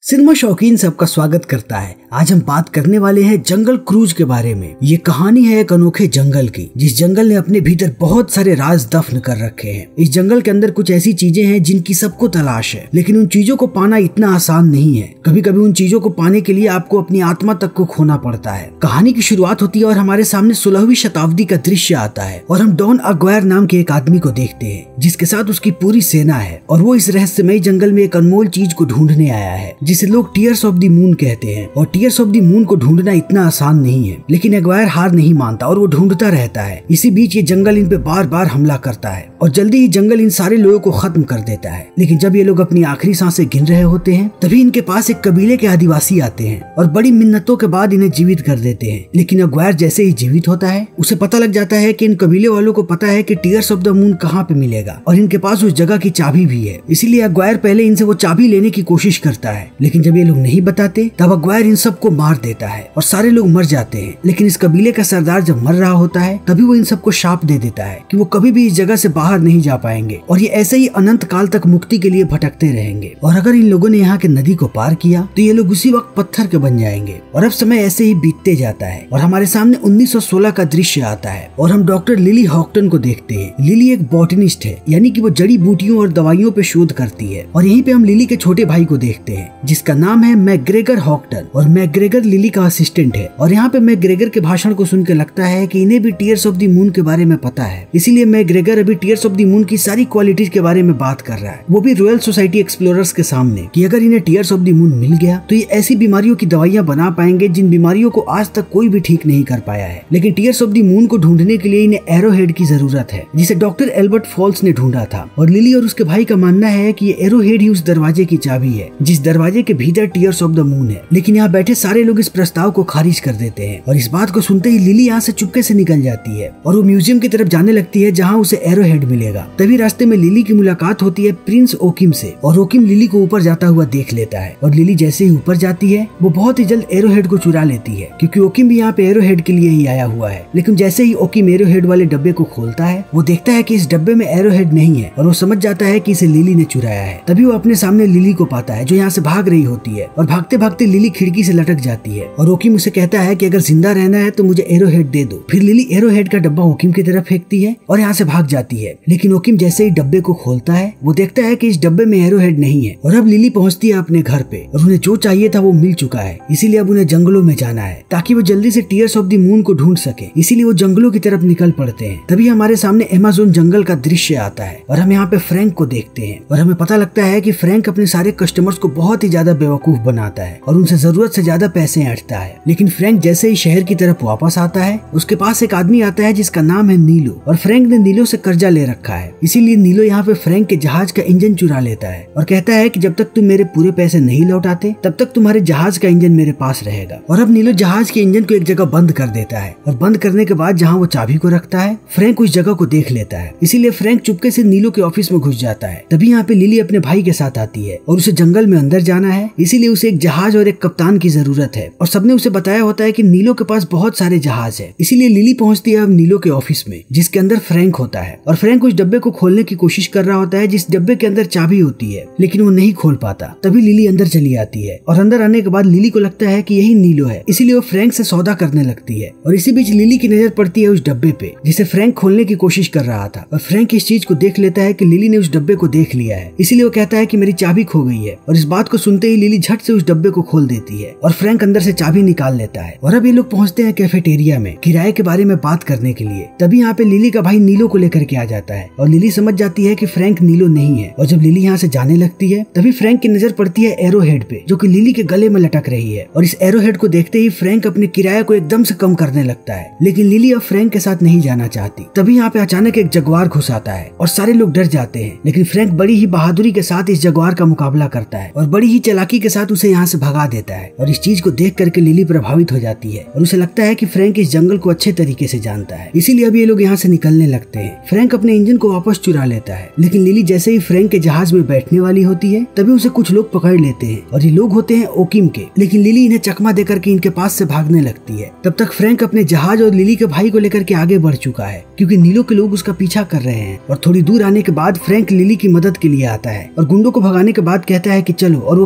Cinema शौकीन सबका स्वागत करता है। आज हम बात करने वाले हैं जंगल क्रूज के बारे में। ये कहानी है एक अनोखे जंगल की, जिस जंगल ने अपने भीतर बहुत सारे राज दफन कर रखे हैं। इस जंगल के अंदर कुछ ऐसी चीजें हैं जिनकी सबको तलाश है, लेकिन उन चीजों को पाना इतना आसान नहीं है। कभी कभी उन चीजों को पाने के लिए आपको अपनी आत्मा तक को खोना पड़ता है। कहानी की शुरुआत होती है और हमारे सामने 16वीं शताब्दी का दृश्य आता है और हम डॉन अग्वायर नाम के एक आदमी को देखते हैं, जिसके साथ उसकी पूरी सेना है और वो इस रहस्यमय जंगल में एक अनमोल चीज को ढूंढने आया है, जिसे लोग टीयर्स ऑफ द मून कहते हैं। और टीयर्स ऑफ द मून को ढूंढना इतना आसान नहीं है, लेकिन अग्वायर हार नहीं मानता और वो ढूंढता रहता है। इसी बीच ये जंगल इन पे बार बार हमला करता है और जल्दी ही जंगल इन सारे लोगों को खत्म कर देता है। लेकिन जब ये लोग अपनी आखिरी सांसें गिन रहे होते हैं, तभी इनके पास एक कबीले के आदिवासी आते हैं और बड़ी मिन्नतों के बाद इन्हें जीवित कर देते हैं। लेकिन अग्वायर जैसे ही जीवित होता है, उसे पता लग जाता है कि इन कबीले वालों को पता है कि टीयर्स ऑफ द मून कहाँ पे मिलेगा और इनके पास उस जगह की चाबी भी है। इसीलिए अग्वायर पहले इनसे वो चाबी लेने की कोशिश करता है, लेकिन जब ये लोग नहीं बताते तब अग्वायर इन सबको मार देता है और सारे लोग मर जाते हैं। लेकिन इस कबीले का सरदार जब मर रहा होता है, तभी वो इन सबको शाप दे देता है कि वो कभी भी इस जगह से बाहर नहीं जा पाएंगे और ये ऐसे ही अनंत काल तक मुक्ति के लिए भटकते रहेंगे। और अगर इन लोगों ने यहाँ के नदी को पार किया तो ये लोग उसी वक्त पत्थर के बन जाएंगे। और अब समय ऐसे ही बीतते जाता है और हमारे सामने 1916 का दृश्य आता है और हम डॉक्टर लिली हॉक्टन को देखते हैं। लिली एक बॉटनिस्ट है, यानी कि वो जड़ी बूटियों और दवाइयों पे शोध करती है। और यहीं पे हम लिली के छोटे भाई को देखते हैं, जिसका नाम है मैकग्रेगर हॉक्टन। और मैकग्रेगर लिली का असिस्टेंट है। और यहाँ पे मैकग्रेगर के भाषण को सुन के लगता है कि इन्हें भी टीयर्स ऑफ द मून के बारे में पता है। इसीलिए मैकग्रेगर अभी टीयर्स ऑफ द मून की सारी क्वालिटीज के बारे में बात कर रहा है, वो भी रॉयल सोसाइटी एक्सप्लोरर्स के सामने, कि अगर इन्हें टीयर्स ऑफ द मून मिल गया तो ये ऐसी बीमारियों की दवाइयां बना पाएंगे जिन बीमारियों को आज तक कोई भी ठीक नहीं कर पाया है। लेकिन टीयर्स ऑफ द मून को ढूंढने के लिए इन्हें एरोहेड की जरूरत है, जिसे डॉक्टर एल्बर्ट फॉल्स ने ढूंढा था। और लिली और उसके भाई का मानना है कि ये एरोहेड ही उस दरवाजे की चाबी है, जिस दरवाजे के भीतर टीयर्स ऑफ द मून है। लेकिन यहाँ बैठे सारे लोग इस प्रस्ताव को खारिज कर देते हैं और इस बात को सुनते ही लिली यहाँ से चुपके से निकल जाती है और वो म्यूजियम की तरफ जाने लगती है, जहाँ उसे एरोहेड मिलेगा। तभी रास्ते में लिली की मुलाकात होती है प्रिंस ओकिम से और ओकिम लिली को ऊपर जाता हुआ देख लेता है। और लिली जैसे ही ऊपर जाती है, वो बहुत ही जल्द एरोहेड को चुरा लेती है, क्योंकि ओकिम भी यहाँ पे एरोहेड के लिए ही आया हुआ है। लेकिन जैसे ही ओकिम एरोहेड वाले डब्बे को खोलता है, वो देखता है कि इस डब्बे में एरोहेड नहीं है और वो समझ जाता है कि इसे लिली ने चुराया है। तभी वो अपने सामने लिली को पाता है, जो यहाँ से भाग रही होती है। और भागते भागते लिली खिड़की से लटक जाती है और ओकिम उसे कहता है कि अगर जिंदा रहना है तो मुझे एरोहेड दे दो। फिर लिली एरोहेड का डब्बा ओकिम की तरफ फेंकती है और यहाँ से भाग जाती है। लेकिन ओकिम जैसे ही डब्बे को खोलता है, वो देखता है कि इस डब्बे में एरोहेड नहीं है। और अब लिली पहुँचती है अपने घर पे और उन्हें जो चाहिए था वो मिल चुका है। इसीलिए अब उन्हें जंगलों में जाना है ताकि वो जल्दी से टीयर्स ऑफ द मून को ढूंढ सके। इसीलिए वो जंगलों की तरफ निकल पड़ते हैं। तभी हमारे सामने अमेज़न जंगल का दृश्य आता है और हम यहाँ पे फ्रैंक को देखते हैं और हमें पता लगता है कि फ्रैंक अपने सारे कस्टमर्स को बहुत ही ज्यादा बेवकूफ बनाता है और उनसे जरूरत से ज्यादा पैसे ऐंठता है। लेकिन फ्रैंक जैसे ही शहर की तरफ वापस आता है, उसके पास एक आदमी आता है जिसका नाम है नीलो। और फ्रैंक ने नीलो से कर्जा ले रखा है, इसीलिए नीलो यहाँ पे फ्रैंक के जहाज का इंजन चुरा लेता है और कहता है कि जब तक तुम मेरे पूरे पैसे नहीं लौटाते, तब तक तुम्हारे जहाज का इंजन मेरे पास रहेगा। और अब नीलो जहाज के इंजन को एक जगह बंद कर देता है और बंद करने के बाद जहाँ वो चाबी को रखता है, फ्रैंक उस जगह को देख लेता है। इसीलिए फ्रैंक चुपके से नीलो के ऑफिस में घुस जाता है। तभी यहाँ पे लिली अपने भाई के साथ आती है और उसे जंगल में अंदर जाना है, इसीलिए उसे एक जहाज और एक कप्तान की जरूरत है। और सबने उसे बताया होता है कि नीलो के पास बहुत सारे जहाज है। इसीलिए लिली पहुंचती है अब नीलो के ऑफिस में, जिसके अंदर फ्रैंक होता है। और फ्रैंक उस डब्बे को खोलने की कोशिश कर रहा होता है, जिस डब्बे के अंदर चाबी होती है, लेकिन वो नहीं खोल पाता। तभी लिली अंदर चली आती है और अंदर आने के बाद लिली को लगता है कि यही नीलो है, इसीलिए वो फ्रैंक से सौदा करने लगती है। और इसी बीच लिली की नजर पड़ती है उस डब्बे पे, जिसे फ्रैंक खोलने की कोशिश कर रहा था। और फ्रैंक इस चीज को देख लेता है कि लिली ने उस डब्बे को देख लिया है, इसीलिए वो कहता है कि मेरी चाबी खो गई है। और इस बात को सुनते ही लिली झट से उस डब्बे को खोल देती है और फ्रैंक अंदर से चाबी निकाल लेता है। और अब ये लोग पहुंचते हैं कैफेटेरिया में किराए के बारे में बात करने के लिए। तभी यहाँ पे लिली का भाई नीलो को लेकर के आ जाता है और लिली समझ जाती है कि फ्रैंक नीलो नहीं है। और जब लिली यहाँ से जाने लगती है, तभी फ्रैंक की नजर पड़ती है एरोहेड पे, जो कि लिली के गले में लटक रही है। और इस एरोहेड को देखते ही फ्रैंक अपने किराए को एकदम से कम करने लगता है। लेकिन लिली अब फ्रैंक के साथ नहीं जाना चाहती। तभी यहाँ पे अचानक एक जगुआर घुस आता है और सारे लोग डर जाते हैं। लेकिन फ्रैंक बड़ी ही बहादुरी के साथ इस जगुआर का मुकाबला करता है और बड़ी ही चालाकी के साथ उसे यहाँ से भगा देता है। और इस चीज को देख करके लिली प्रभावित हो जाती है और उसे लगता है कि फ्रैंक इस जंगल को अच्छे तरीके से जानता है। इसीलिए अब ये लोग यहाँ से निकलने लगते हैं। फ्रैंक अपने इंजन को वापस चुरा लेता है, लेकिन लिली जैसे ही फ्रैंक के जहाज में बैठने वाली होती है, तभी उसे कुछ लोग पकड़ लेते हैं और ये लोग होते हैं ओकिम के। लेकिन लिली इन्हें चकमा देकर के इनके पास से भागने लगती है। तब तक फ्रैंक अपने जहाज और लिली के भाई को लेकर के आगे बढ़ चुका है, क्योंकि नीलो के लोग उसका पीछा कर रहे हैं। और थोड़ी दूर आने के बाद फ्रैंक लिली की मदद के लिए आता है और गुंडों को भगाने के बाद कहता है कि चलो, और वो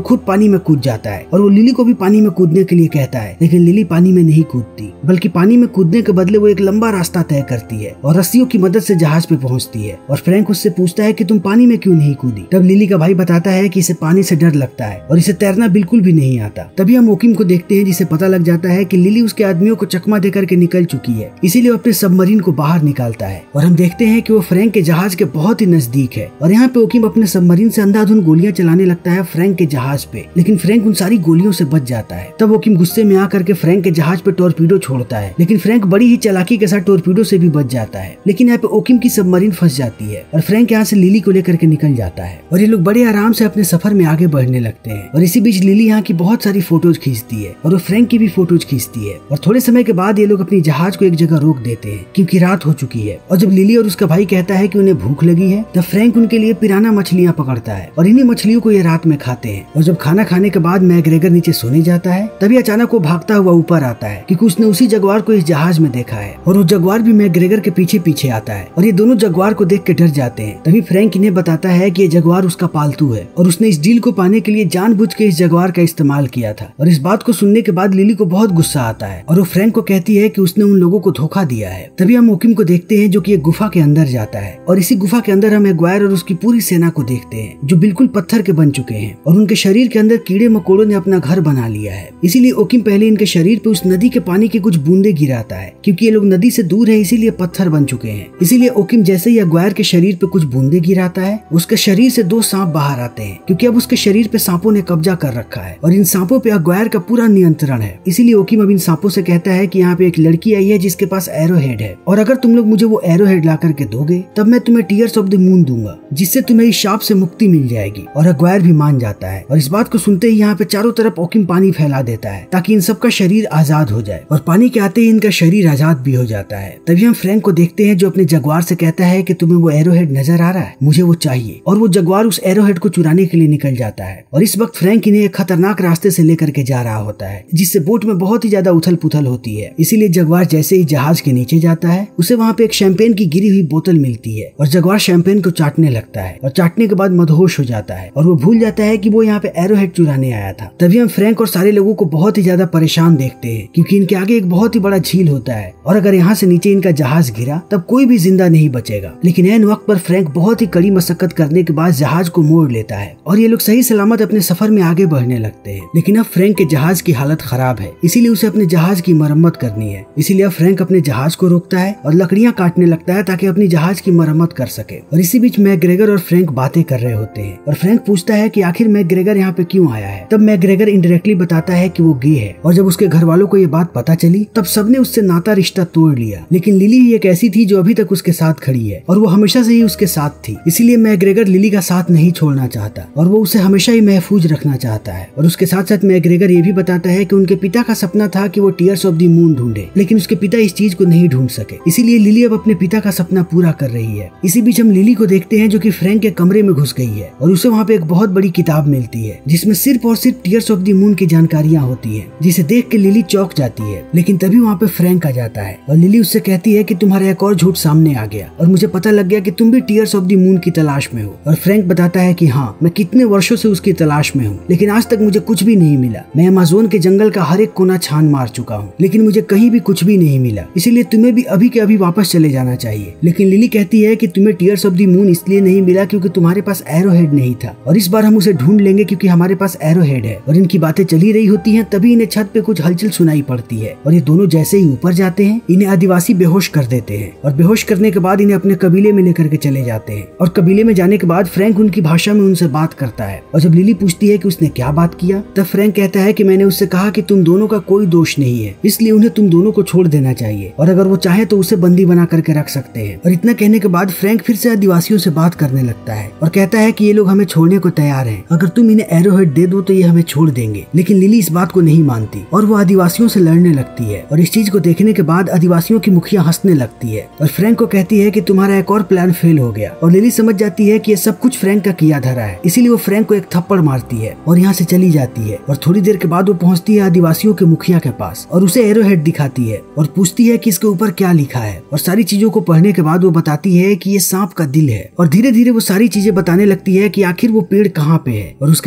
खुद पानी में कूद जाता है और वो लिली को भी पानी में कूदने के लिए कहता है, लेकिन लिली पानी में नहीं कूदती, बल्कि पानी में कूदने के बदले वो एक लंबा रास्ता तय करती है और रस्सियों की मदद से जहाज पे पहुंचती है। और फ्रैंक उससे पूछता है कि तुम पानी में क्यों नहीं कूदी। तब लिली का भाई बताता है कि इसे पानी से डर लगता है और इसे तैरना बिल्कुल भी नहीं आता। तभी हम ओकिम को देखते हैं, जिसे पता लग जाता है कि लिली उसके आदमियों को चकमा दे करके निकल चुकी है, इसीलिए वो अपने सबमरीन को बाहर निकालता है। और हम देखते हैं कि वो फ्रैंक के जहाज के बहुत ही नजदीक है और यहाँ पे ओकिम अपने सबमरीन से अंधाधुंध गोलियां चलाने लगता है फ्रैंक के जहाज पे, लेकिन फ्रैंक उन सारी गोलियों से बच जाता है। तब ओकिम गुस्से में आकर के फ्रैंक के जहाज पे टॉर्पीडो छोड़ता है, लेकिन फ्रैंक बड़ी ही चालाकी के साथ टॉर्पीडो से भी बच जाता है। लेकिन यहाँ पे ओकिम की सबमरीन फंस जाती है और फ्रैंक यहाँ से लिली को लेकर के निकल जाता है और ये लोग बड़े आराम से अपने सफर में आगे बढ़ने लगते हैं। और इसी बीच लिली यहाँ की बहुत सारी फोटोज खींचती है और वो फ्रैंक की भी फोटोज खींचती है। और थोड़े समय के बाद ये लोग अपनी जहाज को एक जगह रोक देते हैं क्योंकि रात हो चुकी है। और जब लिली और उसका भाई कहता है कि उन्हें भूख लगी है, तब फ्रैंक उनके लिए पिराना मछलियां पकड़ता है और इन्हीं मछलियों को ये रात में खाते हैं। और जब खाना खाने के बाद मैग्रेगर नीचे सोने जाता है, तभी अचानक वो भागता हुआ ऊपर आता है क्योंकि उसने उसी जगुआर को इस जहाज में देखा है और वो जगुआर भी मैग्रेगर के पीछे पीछे आता है और ये दोनों जगुआर को देख के डर जाते हैं। तभी फ्रैंक इन्हें बताता है कि ये जगुआर उसका पालतू है और उसने इस डील को पाने के लिए जानबूझ के इस जगुआर का इस्तेमाल किया था। और इस बात को सुनने के बाद लिली को बहुत गुस्सा आता है और वो फ्रैंक को कहती है कि उसने उन लोगों को धोखा दिया है। तभी हम ओकिम को देखते हैं जो कि एक गुफा के अंदर जाता है और इसी गुफा के अंदर हम एग्वायर और उसकी पूरी सेना को देखते हैं जो बिल्कुल पत्थर के बन चुके हैं और उनके शरीर के अंदर कीड़े मकोड़ों ने अपना घर बना लिया है। इसीलिए ओकिम पहले इनके शरीर पे उस नदी के पानी की कुछ बूंदे गिराता है क्योंकि ये लोग नदी से दूर है, इसीलिए पत्थर बन चुके हैं। इसीलिए ओकिम जैसे ही एग्वायर के शरीर पे कुछ बूंदे गिराता है, उसके शरीर से 2 सांप बाहर आते हैं क्योंकि अब उसके शरीर पे सांपों ने कब्जा कर रखा है और इन सांपों पे एग्वायर का पूरा नियंत्रण है। इसीलिए ओकिम अब इन सांपों से कहता है कि यहाँ पे एक लड़की आई है जिसके पास एरो हेड है और अगर तुम लोग मुझे वो एरो हेड ला करके दोगे तब मैं तुम्हें टीयर्स ऑफ द मून दूंगा, जिससे तुम्हें इस शाप से मुक्ति मिल जाएगी। और एग्वायर भी मान जाता है और इस बात को सुनते ही यहाँ पे चारों तरफ ओकिम पानी फैला देता है ताकि इन सबका शरीर आजाद हो जाए और पानी के आते ही इनका शरीर आजाद भी हो जाता है। तभी हम फ्रैंक को देखते हैं जो अपने जगुआर से कहता है कि तुम्हें वो एरो हेड नजर आ रहा है, मुझे वो चाहिए। और वो जगुआर उस एरो हेड को चुराने के लिए निकल जाता है और इस वक्त फ्रैंक इन्हें एक खतरनाक रास्ते से लेकर के जा रहा होता है जिससे बोट में बहुत ही ज्यादा उथल पुथल होती है। इसीलिए जगुआर जैसे ही जहाज के नीचे जाता है, उसे वहाँ पे एक शैंपेन की गिरी हुई बोतल मिलती है और जगुआर शैंपेन को चाटने लगता है और चाटने के बाद मदहोश हो जाता है और वो भूल जाता है कि वो यहाँ पे एरो हेड चुराने आया था। तभी हम फ्रैंक और सारे लोगों को बहुत ही ज्यादा परेशान देखते हैं क्योंकि इनके आगे एक बहुत ही बड़ा झील होता है और अगर यहाँ से नीचे इनका जहाज गिरा तब कोई भी जिंदा नहीं बचेगा। लेकिन ऐन वक्त पर फ्रैंक बहुत ही कड़ी मशक्कत करने के बाद जहाज को मोड़ लेता है और ये लोग सही सलामत अपने सफर में आगे बढ़ने लगते हैं। लेकिन अब फ्रैंक के जहाज की हालत खराब है, इसीलिए उसे अपने जहाज की मरम्मत करनी है। इसीलिए अब फ्रैंक अपने जहाज को रोकता है और लकड़ियां काटने लगता है ताकि अपनी जहाज की मरम्मत कर सके। और इसी बीच मैग्रेगर और फ्रैंक बातें कर रहे होते हैं और फ्रैंक पूछता है कि आखिर मैग्रेगर यहाँ पे क्यों आया है। तब मैग्रेगर इनडायरेक्टली बताता है कि वो गे है और जब उसके घर वालों को ये बात पता चली तब सबने उससे नाता रिश्ता तोड़ लिया। लेकिन लिली ही एक ऐसी थी जो अभी तक उसके साथ खड़ी है और वो हमेशा से ही उसके साथ थी। इसीलिए मैग्रेगर लिली का साथ नहीं छोड़ना चाहता और वो उसे हमेशा ही महफूज रखना चाहता है। और उसके साथ साथ मैग्रेगर ये भी बताता है कि उनके पिता का सपना था कि वो टीयर्स ऑफ द मून ढूंढे, लेकिन उसके पिता इस चीज को नहीं ढूंढ सके। इसीलिए लिली अब अपने पिता का सपना पूरा कर रही है। इसी बीच हम लिली को देखते हैं जो कि फ्रैंक के कमरे में घुस गई है और उसे वहाँ पे एक बहुत बड़ी किताब मिलती है जिसमें सिर्फ और सिर्फ टीयर्स ऑफ द मून की जानकारियां होती है, जिसे देख के लिली चौंक जाती है। लेकिन तभी वहाँ पे फ्रैंक आ जाता है और लिली उससे कहती है कि तुम्हारा एक और झूठ सामने आ गया और मुझे पता लग गया कि तुम भी टीयर्स ऑफ द मून की तलाश में हो। और फ्रैंक बताता है कि हाँ, मैं कितने वर्षों से उसकी तलाश में हूँ, लेकिन आज तक मुझे कुछ भी नहीं मिला। मैं अमेज़न के जंगल का हर एक कोना छान मार चुका हूँ, लेकिन मुझे कहीं भी कुछ भी नहीं मिला। इसीलिए तुम्हें भी अभी के अभी वापस चले जाना चाहिए। लेकिन लिली कहती है कि तुम्हें टीयर्स ऑफ द मून इसलिए नहीं मिला क्योंकि तुम्हारे पास एरो हेड नहीं था और इस बार हम उसे ढूंढ लेंगे क्योंकि हमारे पास एरो हेड है। और इनकी बातें चली रही होती हैं, तभी इन्हें छत पे कुछ हलचल सुनाई पड़ती है और ये दोनों जैसे ही ऊपर जाते हैं इन्हें आदिवासी बेहोश कर देते हैं और बेहोश करने के बाद इन्हें अपने कबीले में लेकर के चले जाते हैं। और कबीले में जाने के बाद फ्रैंक उनकी भाषा में उनसे बात करता है और जब लिली पूछती है कि उसने क्या बात किया, तब फ्रैंक कहता है कि मैंने उससे कहा कि तुम दोनों का कोई दोष नहीं है, इसलिए उन्हें तुम दोनों को छोड़ देना चाहिए और अगर वो चाहे तो उसे बंदी बना करके रख सकते हैं। और इतना कहने के बाद फ्रैंक फिर से आदिवासियों से बात करने लगता है और कहता है कि ये लोग हमें छोड़ने को तैयार हैं, अगर तुम इन्हें एरो हेड दे दो तो ये हमें छोड़ देंगे। लेकिन लिली इस बात को नहीं मानती और वो आदिवासियों से लड़ने लगती है और इस चीज को देखने के बाद आदिवासियों की मुखिया हंसने लगती है और फ्रैंक को कहती है कि तुम्हारा एक और प्लान फेल हो गया। और लिली समझ जाती है कि ये सब कुछ फ्रैंक का किया धरा है, इसीलिए वो फ्रैंक को एक थप्पड़ मारती है और यहाँ से चली जाती है। और थोड़ी देर के बाद वो पहुंचती है आदिवासियों के मुखिया के पास और उसे एरो हेड दिखाती है और पूछती है कि इसके ऊपर क्या लिखा है। और सारी चीजों को पढ़ने के बाद वो बताती है कि ये सांप का दिल है और धीरे धीरे वो सारी चीजें बताने लगती है कि आखिर वो पेड़ कहाँ पे है। और उसके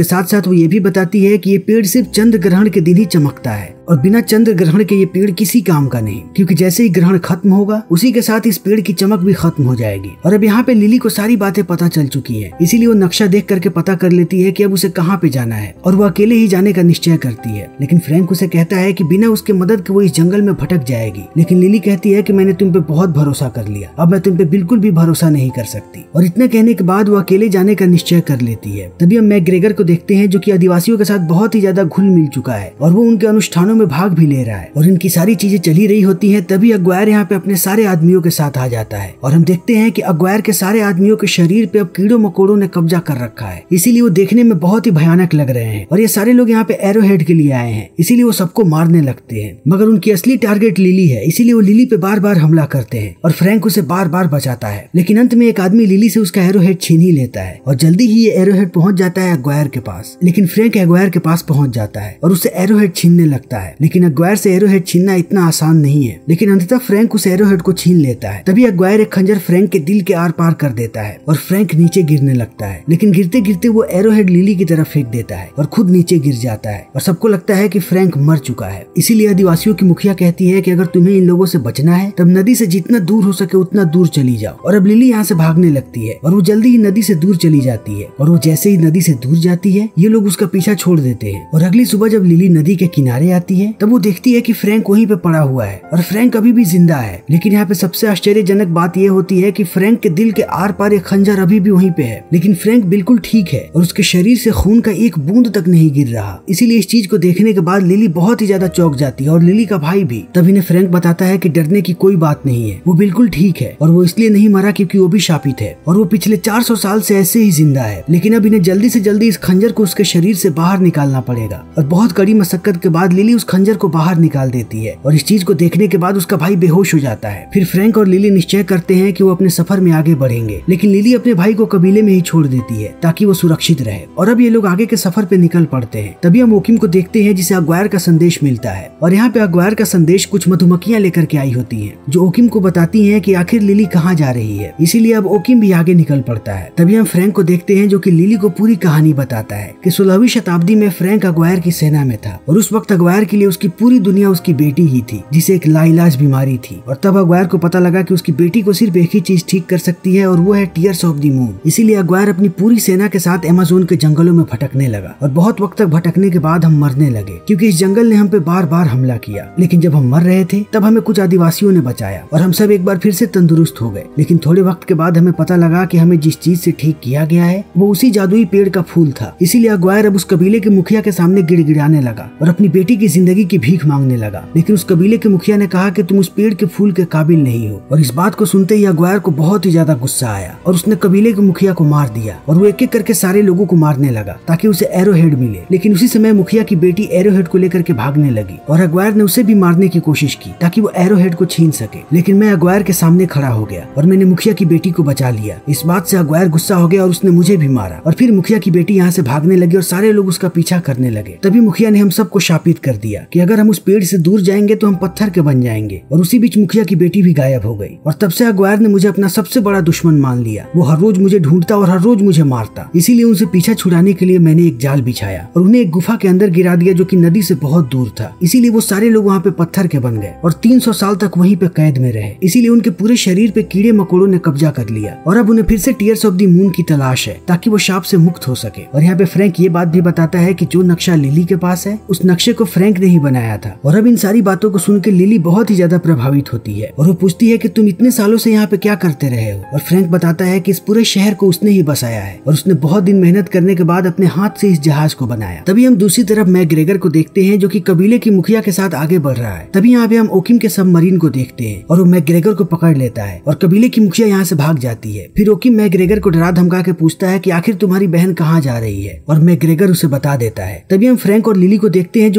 साथ साथ वो ये भी बताती है कि ये पेड़ सिर्फ चंद्र ग्रहण के दिन ही चमकता है और बिना चंद्र ग्रहण के ये पेड़ किसी काम का नहीं, क्योंकि जैसे ही ग्रहण खत्म होगा उसी के साथ इस पेड़ की चमक भी खत्म हो जाएगी। और अब यहाँ पे लिली को सारी बातें पता चल चुकी है, इसीलिए वो नक्शा देख करके पता कर लेती है कि अब उसे कहाँ पे जाना है और वो अकेले ही जाने का निश्चय करती है। लेकिन फ्रैंक उसे कहता है कि बिना उसके मदद के वो इस जंगल में भटक जाएगी। लेकिन लिली कहती है कि मैंने तुम पे बहुत भरोसा कर लिया, अब मैं तुम पे बिल्कुल भी भरोसा नहीं कर सकती। और इतना कहने के बाद वो अकेले जाने का निश्चय कर लेती है। तभी हम मैकग्रेगर को देखते हैं जो कि आदिवासियों के साथ बहुत ही ज्यादा घुल मिल चुका है और वो उनके अनुष्ठानों में भाग भी ले रहा है और इनकी सारी चीजें चली रही होती हैं। तभी अग्वायर यहाँ पे अपने सारे आदमियों के साथ आ जाता है और हम देखते हैं कि अग्वायर के सारे आदमियों के शरीर पे अब कीड़ों मकोड़ों ने कब्जा कर रखा है, इसीलिए वो देखने में बहुत ही भयानक लग रहे हैं। और ये सारे लोग यहाँ पे एरो हेड के लिए आए हैं, इसीलिए वो सबको मारने लगते हैं। मगर उनकी असली टारगेट लिली है, इसीलिए वो लिली पे बार बार हमला करते हैं और फ्रैंक उसे बार बार बचाता है। लेकिन अंत में एक आदमी लिली से उसका एरो हेड छीन ही लेता है और जल्दी ही ये एरो हेड पहुंच जाता है अग्वायर के पास। लेकिन फ्रैंक अग्वायर के पास पहुंच जाता है और उससे एरो हेड छीनने लगता है। लेकिन अग्वायर से एरो हेड छीनना इतना आसान नहीं है, लेकिन अंततः फ्रैंक उस एरो हेड को छीन लेता है। तभी अग्वायर एक खंजर फ्रैंक के दिल के आर पार कर देता है और फ्रैंक नीचे गिरने लगता है। लेकिन गिरते गिरते वो एरो हेड लिली की तरफ फेंक देता है और खुद नीचे गिर जाता है और सबको लगता है कि फ्रैंक मर चुका है। इसीलिए आदिवासियों की मुखिया कहती है कि अगर तुम्हें इन लोगों से बचना है तब नदी से जितना दूर हो सके उतना दूर चली जाओ। और अब लिली यहाँ से भागने लगती है और वो जल्दी ही नदी से दूर चली जाती है। और वो जैसे ही नदी से दूर जाती है ये लोग उसका पीछा छोड़ देते हैं। और अगली सुबह जब लिली नदी के किनारे आती है तब वो देखती है कि फ्रैंक वहीं पे पड़ा हुआ है और फ्रैंक अभी भी जिंदा है। लेकिन यहाँ पे सबसे आश्चर्यजनक बात यह होती है कि फ्रैंक के दिल के आर पार एक खंजर अभी भी वहीं पे है, लेकिन फ्रैंक बिल्कुल ठीक है और उसके शरीर से खून का एक बूंद तक नहीं गिर रहा। इसीलिए इस चीज को देखने के बाद लिली बहुत ही ज्यादा चौंक जाती है और लिली का भाई भी। तब इन्हें फ्रैंक बताता है कि डरने की कोई बात नहीं है, वो बिल्कुल ठीक है और वो इसलिए नहीं मरा क्योंकि वो भी शापित है और वो पिछले 400 साल से ऐसे ही जिंदा है। लेकिन अब इन्हें जल्दी से जल्दी इस खंजर को उसके शरीर से बाहर निकालना पड़ेगा। और बहुत कड़ी मशक्कत के बाद लिली उस खंजर को बाहर निकाल देती है और इस चीज को देखने के बाद उसका भाई बेहोश हो जाता है। फिर फ्रैंक और लिली निश्चय करते हैं कि वो अपने सफर में आगे बढ़ेंगे, लेकिन लिली अपने भाई को कबीले में ही छोड़ देती है ताकि वो सुरक्षित रहे। और अब ये लोग आगे के सफर पे निकल पड़ते हैं। तभी हम ओकिम को देखते हैं जिसे अग्वायर का संदेश मिलता है और यहाँ पे अग्वायर का संदेश कुछ मधुमक्खियां लेकर के आई होती हैं जो ओकिम को बताती हैं कि आखिर लिली कहाँ जा रही है। इसीलिए अब ओकिम भी आगे निकल पड़ता है। तभी हम फ्रैंक को देखते हैं जो कि लिली को पूरी कहानी बताता है कि 16वीं शताब्दी में फ्रैंक अग्वायर की सेना में था और उस वक्त अग्वायर के लिए उसकी पूरी दुनिया उसकी बेटी ही थी जिसे एक लाइलाज बीमारी थी। और तब अग्वायर को पता लगा कि उसकी बेटी को सिर्फ एक ही चीज ठीक कर सकती है और वो है टीयर्स ऑफ द मून। इसीलिए अग्वायर अपनी पूरी सेना के साथ अमेज़न के जंगलों में भटकने लगा और बहुत वक्त तक भटकने के बाद हम मरने लगे क्योंकि इस जंगल ने हम पे बार बार हमला किया। लेकिन जब हम मर रहे थे तब हमें कुछ आदिवासियों ने बचाया और हम सब एक बार फिर से तंदुरुस्त हो गए। लेकिन थोड़े वक्त के बाद हमें पता लगा कि हमें जिस चीज से ठीक किया गया है वो उसी जादुई पेड़ का फूल था। इसीलिए अग्वायर अब उस कबीले के मुखिया के सामने गिड़गिड़ाने लगा और अपनी बेटी की जिंदगी की भीख मांगने लगा। लेकिन उस कबीले के मुखिया ने कहा कि तुम उस पेड़ के फूल के काबिल नहीं हो। और इस बात को सुनते ही अग्वायर को बहुत ही ज्यादा गुस्सा आया और उसने कबीले के मुखिया को मार दिया और वो एक एक करके सारे लोगों को मारने लगा ताकि उसे एरो हेड मिले। लेकिन उसी समय मुखिया की बेटी एरो हेड को लेकर के भागने लगी और अग्वायर ने उसे भी मारने की कोशिश की ताकि वो एरो हेड को छीन सके। लेकिन मैं अग्वायर के सामने खड़ा हो गया और मैंने मुखिया की बेटी को बचा लिया। इस बात से अग्वायर गुस्सा हो गया और उसने मुझे भी मारा और फिर मुखिया की बेटी यहाँ से भागने लगी और सारे लोग उसका पीछा करने लगे। तभी मुखिया ने हम सबको शापित कर दिया कि अगर हम उस पेड़ से दूर जाएंगे तो हम पत्थर के बन जाएंगे। और उसी बीच मुखिया की बेटी भी गायब हो गई और तब से अग्वायर ने मुझे अपना सबसे बड़ा दुश्मन मान लिया। वो हर रोज मुझे ढूंढता और हर रोज मुझे मारता। इसीलिए उनसे पीछा छुड़ाने के लिए मैंने एक जाल बिछाया और उन्हें एक गुफा के अंदर गिरा दिया जो कि नदी से बहुत दूर था। इसीलिए वो सारे लोग वहाँ पे पत्थर के बन गए और 300 साल तक वहीं पे कैद में रहे। इसीलिए उनके पूरे शरीर पे कीड़े मकोड़ों ने कब्जा कर लिया और अब उन्हें फिर से टीयर्स ऑफ द मून की तलाश है ताकि वो शाप से मुक्त हो सके। और यहाँ पे फ्रैंक ये बात भी बताता है कि जो नक्शा लिली के पास है उस नक्शे को फ्रैंक ने ही बनाया था। और अब इन सारी बातों को सुन के लिली बहुत ही ज्यादा प्रभावित होती है और वो पूछती है कि तुम इतने सालों से यहाँ पे क्या करते रहे हो। और फ्रैंक बताता है कि इस पूरे शहर को उसने ही बसाया है और उसने बहुत दिन मेहनत करने के बाद अपने हाथ से इस जहाज को बनाया। तभी हम दूसरी तरफ मैकग्रेगर को देखते हैं जो कि कबीले की मुखिया के साथ आगे बढ़ रहा है। तभी यहाँ पे हम ओकिम के सबमरीन को देखते हैं और वो मैकग्रेगर को पकड़ लेता है और कबीले की मुखिया यहाँ से भाग जाती है। फिर ओकिम मैकग्रेगर को डरा धमका के पूछता है कि आखिर तुम्हारी बहन कहाँ जा रही है और मैकग्रेगर उसे बता देता है। तभी हम फ्रैंक और लिली को देखते हैं जो कि उस जगह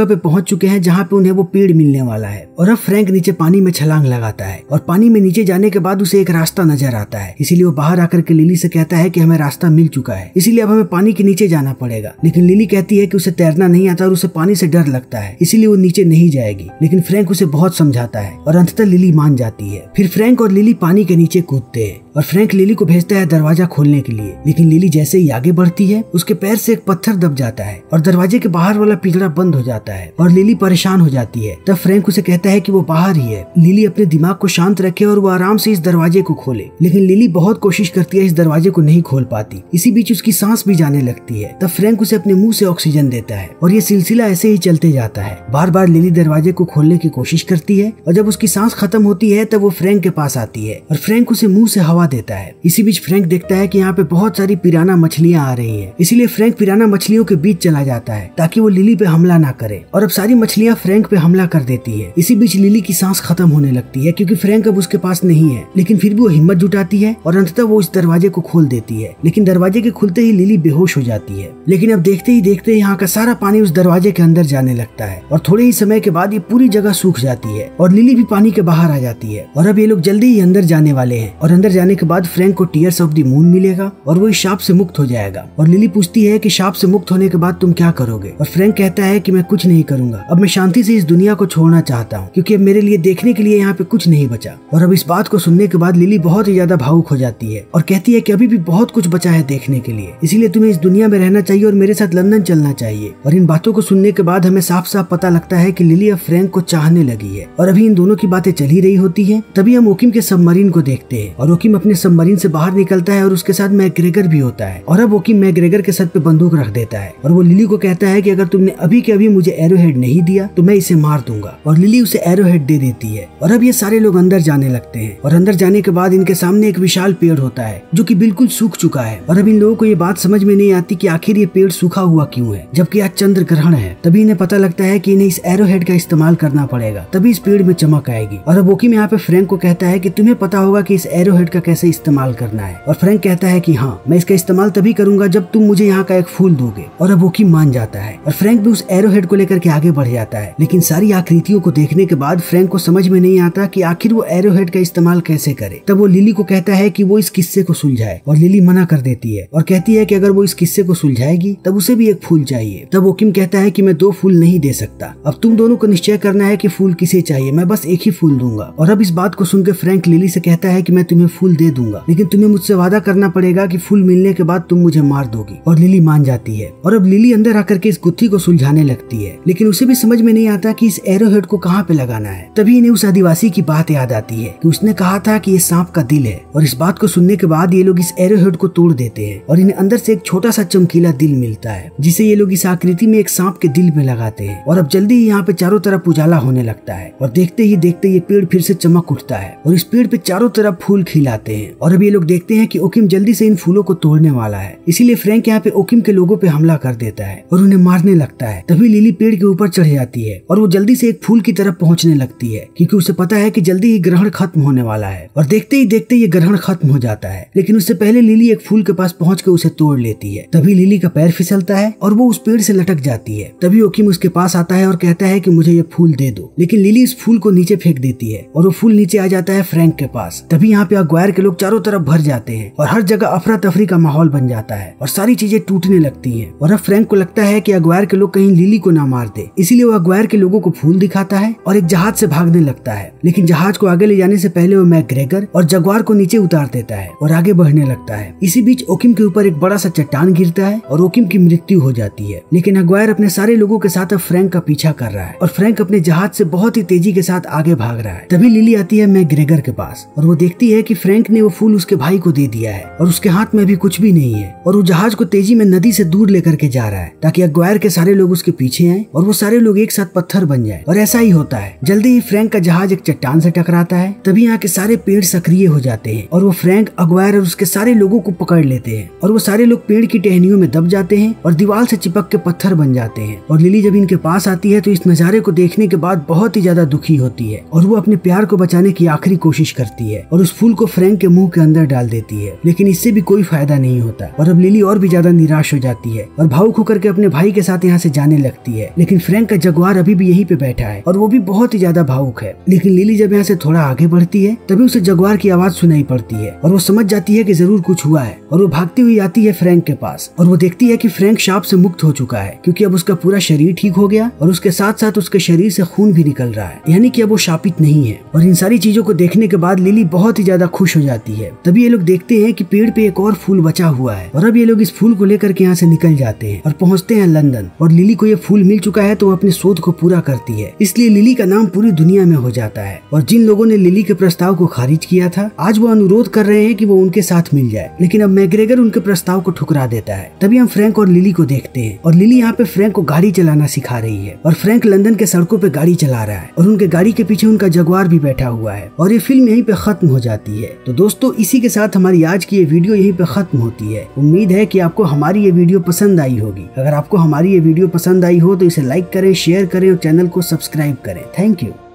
पे पहुंच चुके हैं जहाँ पे उन्हें वो पेड़ मिलने वाला है। और अब फ्रैंक नीचे पानी में छलांग लगाता है और पानी में नीचे जाने के बाद उसे एक रास्ता नजर आता है। इसीलिए वो बाहर आकर के लिली से कहता है कि हमें रास्ता मिल चुका है, इसीलिए अब हमें पानी के नीचे जाना पड़ेगा। लेकिन लिली कहती है कि उसे तैरना नहीं आता और उसे पानी से डर लगता है, इसीलिए वो नीचे नहीं जाएगी। लेकिन फ्रैंक उसे बहुत समझाता है और अंततः लिली मान जाती है। फिर फ्रैंक और लिली पानी के नीचे कूदते हैं और फ्रैंक लिली को भेजता है दरवाजा खोलने के लिए। लेकिन लिली जैसे ही आगे बढ़ती है उसके पैर से एक पत्थर दब जाता है और दरवाजे के बाहर वाला पिंजरा बंद हो जाता है और लिली परेशान हो जाती है। तब फ्रैंक उसे कहता है कि वो बाहर ही है। लिली अपने दिमाग को शांत रखे और वो आराम से इस दरवाजे को खोले, लेकिन लिली बहुत कोशिश करती है, इस दरवाजे को नहीं खोल पाती। इसी बीच उसकी सांस भी जाने लगती है। तब फ्रैंक उसे अपने मुंह से ऑक्सीजन देता है और ये सिलसिला ऐसे ही चलते जाता है। बार बार लिली दरवाजे को खोलने की कोशिश करती है और जब उसकी सांस खत्म होती है तब वो फ्रैंक के पास आती है और फ्रैंक उसे मुंह से हवा देता है। इसी बीच फ्रैंक देखता है कि यहाँ पे बहुत सारी पिराना मछलियां आ रही हैं, इसीलिए फ्रैंक पिराना मछलियों के बीच चला जाता है ताकि वो लिली पे हमला ना करे। और अब सारी मछलियां फ्रैंक पे हमला कर देती है। इसी बीच लिली की सांस खत्म होने लगती है क्योंकि फ्रैंक अब उसके पास नहीं है, लेकिन फिर भी वो हिम्मत जुटाती है और अंततः वो इस दरवाजे को खोल देती है। लेकिन दरवाजे के खुलते ही लिली बेहोश हो जाती है। लेकिन अब देखते ही देखते यहाँ का सारा पानी उस दरवाजे के अंदर जाने लगता है और थोड़े ही समय के बाद ये पूरी जगह सूख जाती है और लिली भी पानी के बाहर आ जाती है। और अब ये लोग जल्दी ही अंदर जाने वाले हैं और अंदर जाने के बाद फ्रैंक को टीयर्स ऑफ द मून मिलेगा और वो इस शाप से मुक्त हो जाएगा। और लिली पूछती है कि शाप से मुक्त होने के बाद तुम क्या करोगे? और फ्रैंक कहता है कि मैं कुछ नहीं करूंगा, अब मैं शांति से इस दुनिया को छोड़ना चाहता हूँ क्योंकि अब मेरे लिए देखने के लिए यहाँ पे कुछ नहीं बचा। और अब इस बात को सुनने के बाद लिली बहुत ही ज्यादा भावुक हो जाती है और कहती है कि अभी भी बहुत कुछ बचा है देखने के लिए, इसीलिए तुम्हें इस दुनिया में रहना चाहिए और मेरे साथ लंदन चलना चाहिए। और इन बातों को सुनने के बाद हमें साफ साफ पता लगता है कि लिली अब फ्रैंक को चाहने लगी है। और अभी इन दोनों की बातें चल ही रही होती है, तभी हम ओकिम के सबमरीन को देखते हैं और ओकिम अपने सबमरीन से बाहर निकलता है और उसके साथ मैकग्रेगर भी होता है। और अब ओकिम मैकग्रेगर के सर पे बंदूक रख देता है और वो लिली को कहता है कि अगर तुमने अभी के अभी मुझे एरोहेड नहीं दिया तो मैं इसे मार दूंगा। और लिली उसे एरोहेड दे देती है। और अब ये सारे लोग अंदर जाने लगते हैं और अंदर जाने के बाद इनके सामने एक विशाल पेड़ होता है जो कि बिल्कुल सूख चुका है। और अब इन लोगों को ये बात समझ में नहीं आती कि आखिर ये पेड़ सूखा हुआ क्यों है जबकि आज चंद्र ग्रहण है। तभी इन्हें पता लगता है कि इन्हें इस एरोहेड का इस्तेमाल करना पड़ेगा, तभी इस पेड़ में चमक आएगी। और अब ओकिम यहाँ पे फ्रैंक को कहता है कि तुम्हें पता होगा कि इस एरोहेड का कैसे इस्तेमाल करना है। और फ्रैंक कहता है कि हाँ, मैं इसका इस्तेमाल तभी करूंगा जब तुम मुझे यहाँ का एक फूल दोगे। और अब ओकिम मान जाता है और फ्रैंक भी उस एरोहेड को लेकर के आगे बढ़ जाता है। लेकिन सारी आकृतियों को देखने के बाद फ्रैंक को समझ में नहीं आता कि आखिर वो एरोहेड का इस्तेमाल कैसे करे। तब वो लिली को कहता है कि वो इस किस्से को सुलझाए और लिली मना कर देती है और कहती है कि अगर वो इस किस्से को सुलझाएगी तब उसे भी एक फूल चाहिए। तब ओकिम कहता है कि मैं 2 फूल नहीं दे सकता, अब तुम दोनों को निश्चय करना है कि फूल किसे चाहिए, मैं बस एक ही फूल दूंगा। और अब इस बात को सुनकर फ्रैंक लिली से कहता है कि मैं तुम्हें फूल दे दूंगा, लेकिन तुम्हें मुझसे वादा करना पड़ेगा कि फूल मिलने के बाद तुम मुझे मार दोगी। और लिली मान जाती है। और अब लिली अंदर आकर के इस गुत्थी को सुलझाने लगती है, लेकिन उसे भी समझ में नहीं आता कि इस एरोहेड को कहाँ पे लगाना है। तभी इन्हें उस आदिवासी की बात याद आती है कि उसने कहा था कि ये सांप का दिल है। और इस बात को सुनने के बाद ये लोग इस एरोहेड को तोड़ देते हैं और इन्हें अंदर से एक छोटा सा चमकीला दिल मिलता है जिसे ये लोग इस आकृति में एक सांप के दिल में लगाते हैं। और अब जल्दी ही यहाँ पे चारों तरफ उजाला होने लगता है और देखते ही देखते ये पेड़ फिर से चमक उठता है और इस पेड़ पे चारों तरफ फूल खिलाते हैं। और अब ये लोग देखते हैं कि ओकिम जल्दी से इन फूलों को तोड़ने वाला है, इसीलिए फ्रैंक यहाँ पे ओकिम के लोगों पे हमला कर देता है और उन्हें मारने लगता है। तभी लिली पेड़ के ऊपर चढ़ जाती है और वो जल्दी से एक फूल की तरफ पहुंचने लगती है क्योंकि उसे पता है कि जल्दी ही ग्रहण खत्म होने वाला है। और देखते ही देखते ये ग्रहण खत्म हो जाता है, लेकिन उससे पहले लिली एक फूल के पास पहुंच कर उसे तोड़ लेती है। तभी लिली का पैर फिसलता है और वो उस पेड़ से लटक जाती है। तभी ओकिम उसके पास आता है और कहता है कि मुझे ये फूल दे दो, लेकिन लिली इस फूल को नीचे फेंक देती है और वो फूल नीचे आ जाता है फ्रैंक के पास। तभी यहाँ पे अग्वायर के लोग चारों तरफ भर जाते हैं और हर जगह अफरा तफरी का माहौल बन जाता है और सारी चीजें टूटने लगती हैं। और अब फ्रैंक को लगता है कि अग्वायर के लोग कहीं लिली को ना मार दे, इसीलिए वो अग्वायर के लोगों को फूल दिखाता है और एक जहाज से भागने लगता है। लेकिन जहाज को आगे ले जाने से पहले वो मैकग्रेगर और जगुआर को नीचे उतार देता है और आगे बढ़ने लगता है। इसी बीच ओकिम के ऊपर एक बड़ा सा चट्टान गिरता है और ओकिम की मृत्यु हो जाती है। लेकिन अग्वायर अपने सारे लोगों के साथ अब फ्रैंक का पीछा कर रहा है और फ्रैंक अपने जहाज से बहुत ही तेजी के साथ आगे भाग रहा है। तभी लिली आती है मैकग्रेगर के पास और वो देखती है कि फ्रैंक ने वो फूल उसके भाई को दे दिया है और उसके हाथ में भी कुछ भी नहीं है और वो जहाज को तेजी में नदी से दूर लेकर के जा रहा है ताकि अग्वायर के सारे लोग उसके पीछे आए और वो सारे लोग एक साथ पत्थर बन जाए। और ऐसा ही होता है। जल्दी ही फ्रैंक का जहाज एक चट्टान से टकराता है। तभी यहाँ के सारे पेड़ सक्रिय हो जाते हैं और वो फ्रैंक, अग्वायर और उसके सारे लोगों को पकड़ लेते हैं और वो सारे लोग पेड़ की टहनियों में दब जाते हैं और दीवार से चिपक के पत्थर बन जाते हैं। और लिली जब इनके पास आती है तो इस नजारे को देखने के बाद बहुत ही ज्यादा दुखी होती है और वो अपने प्यार को बचाने की आखिरी कोशिश करती है और उस फूल को फ्रैंक के मुंह के अंदर डाल देती है, लेकिन इससे भी कोई फायदा नहीं होता। और अब लिली और भी ज्यादा निराश हो जाती है और भावुक होकर के अपने भाई के साथ यहाँ से जाने लगती है। लेकिन फ्रैंक का जगुआर अभी भी यहीं पे बैठा है और वो भी बहुत ही ज्यादा भावुक है। लेकिन लिली जब यहाँ से थोड़ा आगे बढ़ती है तभी उसे जगुआर की आवाज सुनाई पड़ती है और वो समझ जाती है कि जरूर कुछ हुआ है और वो भागती हुई आती है फ्रैंक के पास और वो देखती है कि फ्रैंक शाप से मुक्त हो चुका है क्योंकि अब उसका पूरा शरीर ठीक हो गया और उसके साथ साथ उसके शरीर से खून भी निकल रहा है, यानी कि अब वो शापित नहीं है। और इन सारी चीजों को देखने के बाद लिली बहुत ही ज्यादा खुश हो जाती है। तभी ये लोग देखते हैं कि पेड़ पे एक और फूल बचा हुआ है और अब ये लोग इस फूल को लेकर के यहाँ से निकल जाते हैं और पहुँचते हैं लंदन। और लिली को ये फूल मिल चुका है तो वो अपने शोध को पूरा करती है, इसलिए लिली का नाम पूरी दुनिया में हो जाता है। और जिन लोगों ने लिली के प्रस्ताव को खारिज किया था आज वो अनुरोध कर रहे हैं कि वो उनके साथ मिल जाए, लेकिन अब मैग्रेगर उनके प्रस्ताव को ठुकरा देता है। तभी हम फ्रैंक और लिली को देखते हैं और लिली यहाँ पे फ्रैंक को गाड़ी चलाना सिखा रही है और फ्रैंक लंदन के सड़कों पे गाड़ी चला रहा है और उनके गाड़ी के पीछे उनका जगुआर भी बैठा हुआ है और ये फिल्म यहीं पे खत्म हो जाती है। तो दोस्तों इसी के साथ हमारी आज की ये वीडियो यहीं पे खत्म होती है। उम्मीद है कि आपको हमारी ये वीडियो पसंद आई होगी। अगर आपको हमारी ये वीडियो पसंद आई हो तो इसे लाइक करें, शेयर करें और चैनल को सब्सक्राइब करें। Thank you.